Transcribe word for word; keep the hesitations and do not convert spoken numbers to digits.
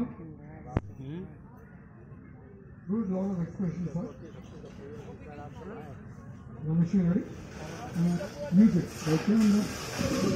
Mark? Hmm? Good, lot of expression, sir. The machine ready? And music. Okay,